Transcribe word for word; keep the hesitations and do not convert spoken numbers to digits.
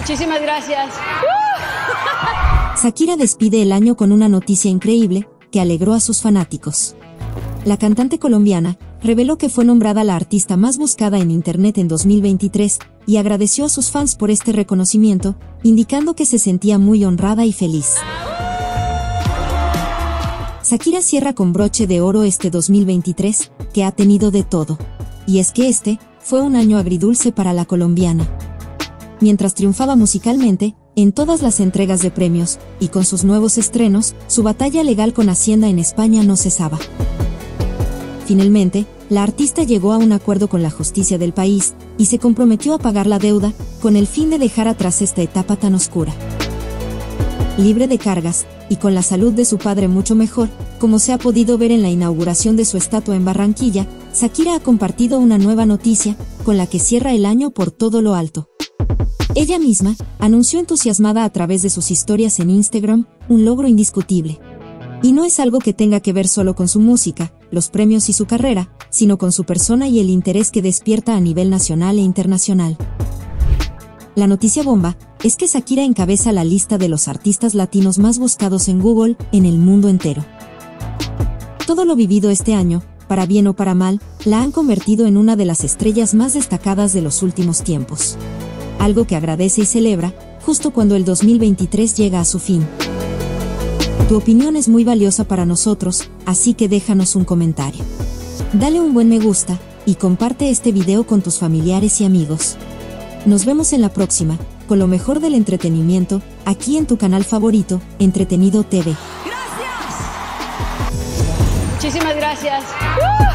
Muchísimas gracias. Shakira despide el año con una noticia increíble que alegró a sus fanáticos. La cantante colombiana reveló que fue nombrada la artista más buscada en Internet en dos mil veintitrés y agradeció a sus fans por este reconocimiento, indicando que se sentía muy honrada y feliz. Shakira cierra con broche de oro este dos mil veintitrés, que ha tenido de todo. Y es que este fue un año agridulce para la colombiana. Mientras triunfaba musicalmente, en todas las entregas de premios, y con sus nuevos estrenos, su batalla legal con Hacienda en España no cesaba. Finalmente, la artista llegó a un acuerdo con la justicia del país, y se comprometió a pagar la deuda, con el fin de dejar atrás esta etapa tan oscura. Libre de cargas, y con la salud de su padre mucho mejor, como se ha podido ver en la inauguración de su estatua en Barranquilla, Shakira ha compartido una nueva noticia, con la que cierra el año por todo lo alto. Ella misma anunció entusiasmada a través de sus historias en Instagram, un logro indiscutible. Y no es algo que tenga que ver solo con su música, los premios y su carrera, sino con su persona y el interés que despierta a nivel nacional e internacional. La noticia bomba es que Shakira encabeza la lista de los artistas latinos más buscados en Google en el mundo entero. Todo lo vivido este año, para bien o para mal, la han convertido en una de las estrellas más destacadas de los últimos tiempos. Algo que agradece y celebra, justo cuando el dos mil veintitrés llega a su fin. Tu opinión es muy valiosa para nosotros, así que déjanos un comentario. Dale un buen me gusta, y comparte este video con tus familiares y amigos. Nos vemos en la próxima, con lo mejor del entretenimiento, aquí en tu canal favorito, Entretenido T V. ¡Gracias! Muchísimas gracias.